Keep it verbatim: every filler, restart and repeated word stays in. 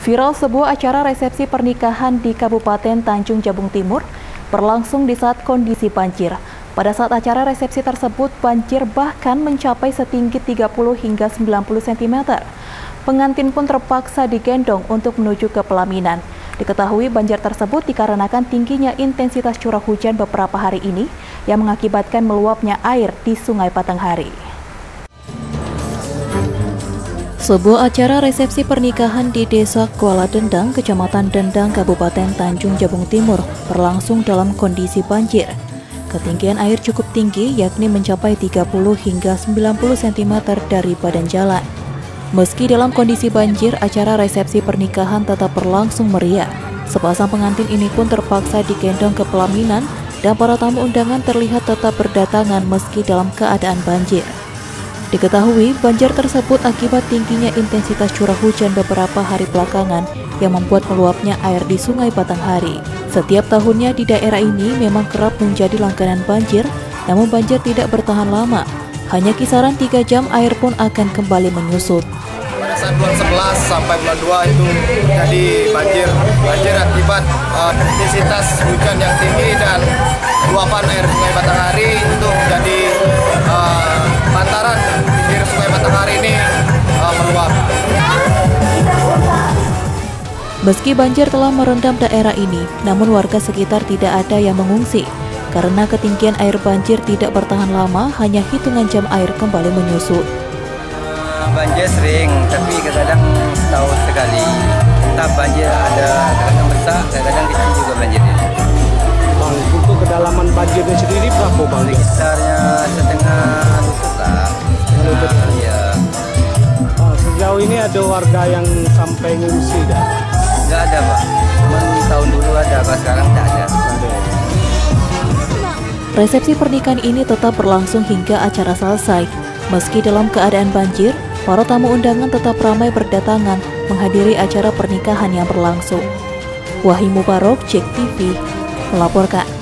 Viral sebuah acara resepsi pernikahan di Kabupaten Tanjung Jabung Timur berlangsung di saat kondisi banjir. Pada saat acara resepsi tersebut, banjir bahkan mencapai setinggi tiga puluh hingga sembilan puluh sentimeter. Pengantin pun terpaksa digendong untuk menuju ke pelaminan. Diketahui banjir tersebut dikarenakan tingginya intensitas curah hujan beberapa hari ini yang mengakibatkan meluapnya air di Sungai Batanghari. Sebuah acara resepsi pernikahan di Desa Kuala Dendang, Kecamatan Dendang, Kabupaten Tanjung Jabung Timur berlangsung dalam kondisi banjir. Ketinggian air cukup tinggi, yakni mencapai tiga puluh hingga sembilan puluh sentimeter dari badan jalan. Meski dalam kondisi banjir, acara resepsi pernikahan tetap berlangsung meriah. Sepasang pengantin ini pun terpaksa digendong ke pelaminan dan para tamu undangan terlihat tetap berdatangan meski dalam keadaan banjir. Diketahui, banjir tersebut akibat tingginya intensitas curah hujan beberapa hari belakangan yang membuat meluapnya air di Sungai Batanghari. Setiap tahunnya di daerah ini memang kerap menjadi langganan banjir, namun banjir tidak bertahan lama. Hanya kisaran tiga jam air pun akan kembali menyusut. Pada saat bulan sebelas sampai bulan dua itu jadi banjir. Banjir akibat uh, intensitas hujan yang tinggi dan luapan air Sungai Batanghari itu menjadi uh, bantaran pinggir Sungai Batanghari ini uh, meluap. Meski banjir telah merendam daerah ini, namun warga sekitar tidak ada yang mengungsi. Karena ketinggian air banjir tidak bertahan lama, hanya hitungan jam air kembali menyusut. Banjir sering, tapi kadang-kadang setahun sekali. Entah banjir ada kadang-kadang besar, kadang-kadang kecil juga banjirnya. Bang, untuk kedalaman banjirnya sendiri berapa bang? Sekitarnya setengah lutut lah. Setengah, ya. Oh, sejauh ini ada warga yang sampai ngungsi dah? Nggak ada pak, cuma tahun dulu ada, pas sekarang tidak ada. Resepsi pernikahan ini tetap berlangsung hingga acara selesai. Meski dalam keadaan banjir, para tamu undangan tetap ramai berdatangan menghadiri acara pernikahan yang berlangsung. Wahyu Mubarok, Jek T V, melaporkan.